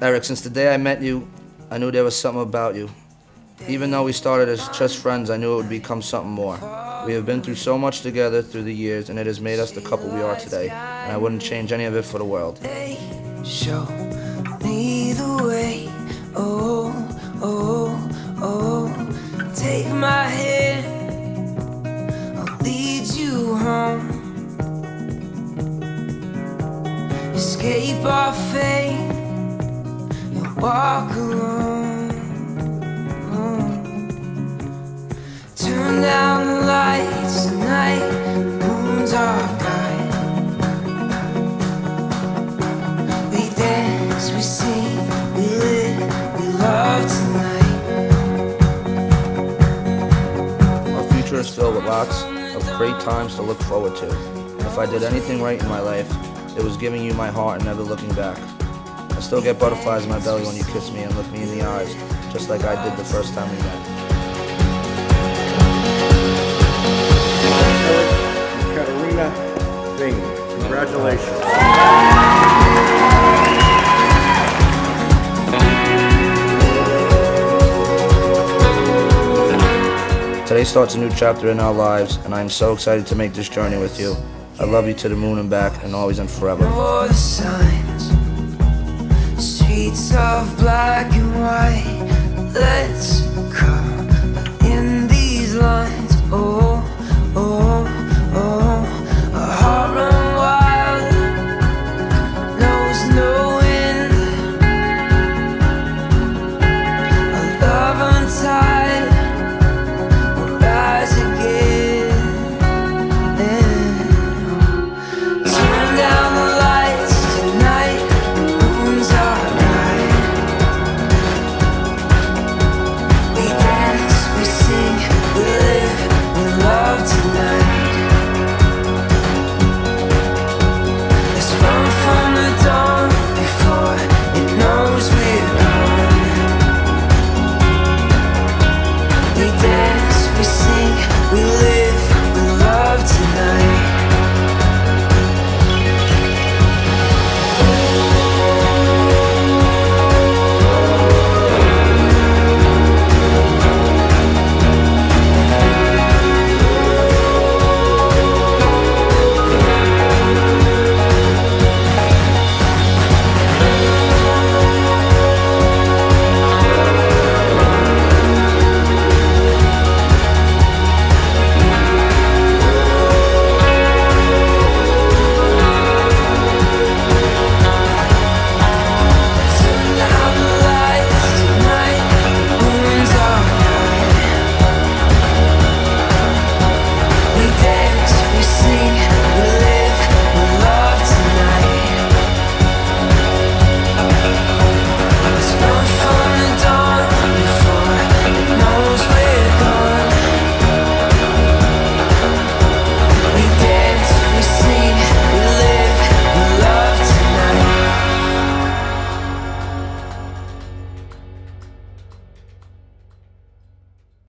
Eric, since the day I met you, I knew there was something about you. Even though we started as just friends, I knew it would become something more. We have been through so much together through the years, and it has made us the couple we are today, and I wouldn't change any of it for the world. Show me the way, oh, oh, oh. Take my hand, I'll lead you home. Escape our fate, you'll walk alone. Turn down the lights tonight, the moon's our guide. We dance, we sing, we live, we love tonight. Our future is filled with lots of great times to look forward to. If I did anything right in my life, it was giving you my heart and never looking back. I still get butterflies in my belly when you kiss me and look me in the eyes, just like I did the first time we met. Katarina Bing. Congratulations. Today starts a new chapter in our lives, and I am so excited to make this journey with you. I love you to the moon and back, and always and forever. For the signs, streets of black and white.